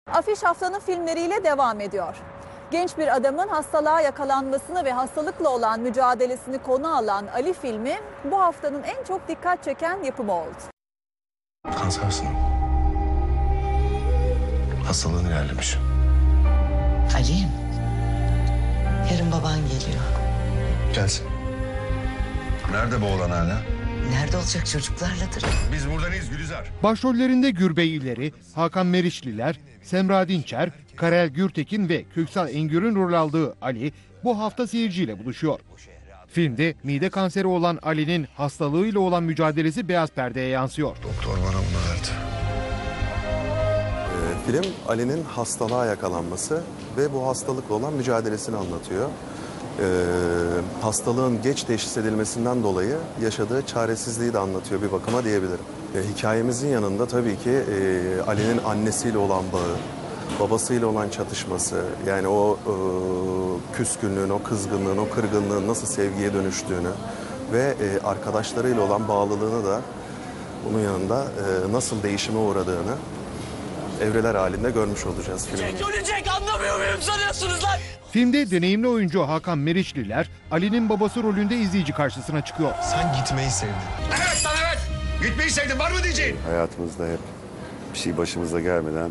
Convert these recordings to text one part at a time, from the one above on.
Afiş haftanın filmleriyle devam ediyor. Genç bir adamın hastalığa yakalanmasını ve hastalıkla olan mücadelesini konu alan Ali filmi bu haftanın en çok dikkat çeken yapımı oldu. Kansersin. Hastalığın ilerlemiş. Ali'm, yarın baban geliyor. Gelsin. Nerede bu oğlan hala? Nerede olacak, çocuklarladır. Biz buradayız Gülizar. Başrollerinde Gürbey İlleri, Hakan Meriçliler, Semra Dinçer, Karel Gürtekin ve Köksal Engür'ün rol aldığı Ali bu hafta seyirciyle buluşuyor. Filmde mide kanseri olan Ali'nin hastalığıyla olan mücadelesi beyaz perdeye yansıyor. Doktor bana bunu verdi. Film Ali'nin hastalığa yakalanması ve bu hastalıkla olan mücadelesini anlatıyor. Hastalığın geç teşhis edilmesinden dolayı yaşadığı çaresizliği de anlatıyor bir bakıma diyebilirim. Hikayemizin yanında tabii ki Ali'nin annesiyle olan bağı, babasıyla olan çatışması, yani o küskünlüğün, o kızgınlığın, o kırgınlığın nasıl sevgiye dönüştüğünü ve arkadaşlarıyla olan bağlılığını da bunun yanında nasıl değişime uğradığını evreler halinde görmüş olacağız filmde. Ölecek, anlamıyor muyum sanıyorsunuz lan? Filmde deneyimli oyuncu Hakan Meriçliler, Ali'nin babası rolünde izleyici karşısına çıkıyor. Sen gitmeyi sevdin. Evet lan evet. Gitmeyi sevdin, var mı diyeceğin? Hayatımızda hep bir şey başımıza gelmeden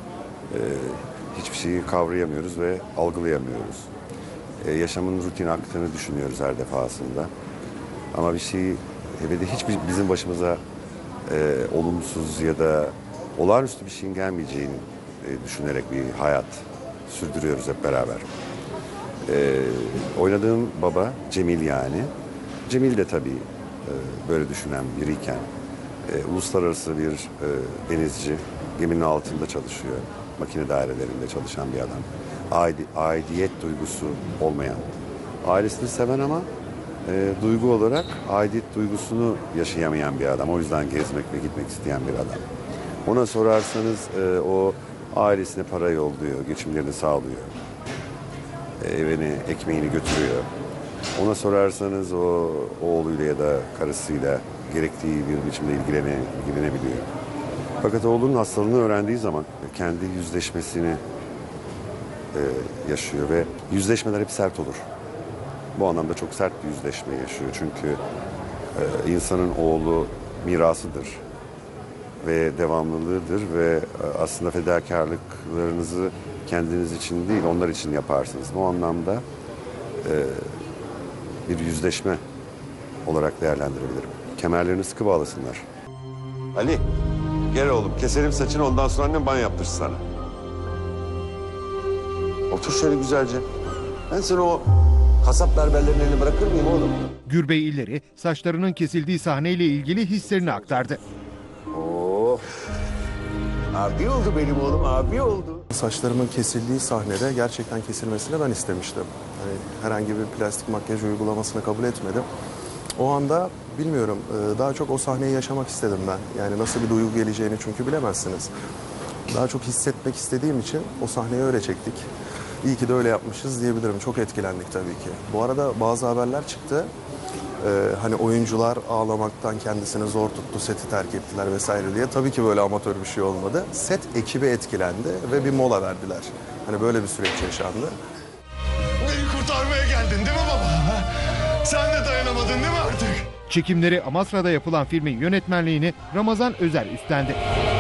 hiçbir şeyi kavrayamıyoruz ve algılayamıyoruz. Yaşamın rutin aktığını düşünüyoruz her defasında. Ama bir şey ve de hiçbir bizim başımıza olumsuz ya da olağanüstü bir şeyin gelmeyeceğini düşünerek bir hayat sürdürüyoruz hep beraber. Oynadığım baba Cemil yani. Cemil de tabii böyle düşünen biriyken uluslararası bir denizci, geminin altında çalışıyor. Makine dairelerinde çalışan bir adam. Aidiyet duygusu olmayan. Ailesini seven ama duygu olarak aidiyet duygusunu yaşayamayan bir adam. O yüzden gezmek ve gitmek isteyen bir adam. Ona sorarsanız o ailesine para yolluyor, geçimlerini sağlıyor. Evine ekmeğini götürüyor. Ona sorarsanız o oğluyla ya da karısıyla gerektiği bir biçimde ilgilenebiliyor. Fakat oğlunun hastalığını öğrendiği zaman kendi yüzleşmesini yaşıyor ve yüzleşmeler hep sert olur. Bu anlamda çok sert bir yüzleşme yaşıyor. Çünkü insanın oğlu mirasıdır ve devamlılığıdır ve aslında fedakarlıklarınızı kendiniz için değil, onlar için yaparsınız. Bu anlamda bir yüzleşme olarak değerlendirebilirim. Kemerlerini sıkı bağlasınlar. Ali, gel oğlum, keselim saçını, ondan sonra annem banyo yaptırsın sana. Otur şöyle güzelce. Ben seni o kasap berberlerin eline bırakır mıyım oğlum? Gürbey İlleri saçlarının kesildiği sahneyle ilgili hislerini aktardı. Abi oldu benim oğlum, abi oldu. Saçlarımın kesildiği sahnede gerçekten kesilmesini ben istemiştim. Yani herhangi bir plastik makyaj uygulamasını kabul etmedim. O anda bilmiyorum, daha çok o sahneyi yaşamak istedim ben. Yani nasıl bir duygu geleceğini çünkü bilemezsiniz. Daha çok hissetmek istediğim için o sahneyi öyle çektik. İyi ki de öyle yapmışız diyebilirim. Çok etkilendik tabii ki. Bu arada bazı haberler çıktı. Hani oyuncular ağlamaktan kendisini zor tuttu, seti terk ettiler vesaire diye. Tabii ki böyle amatör bir şey olmadı. Set ekibi etkilendi ve bir mola verdiler. Hani böyle bir süreç yaşandı. Beni kurtarmaya geldin değil mi baba? Sen de dayanamadın değil mi artık? Çekimleri Amasra'da yapılan filmin yönetmenliğini Ramazan Özer üstlendi.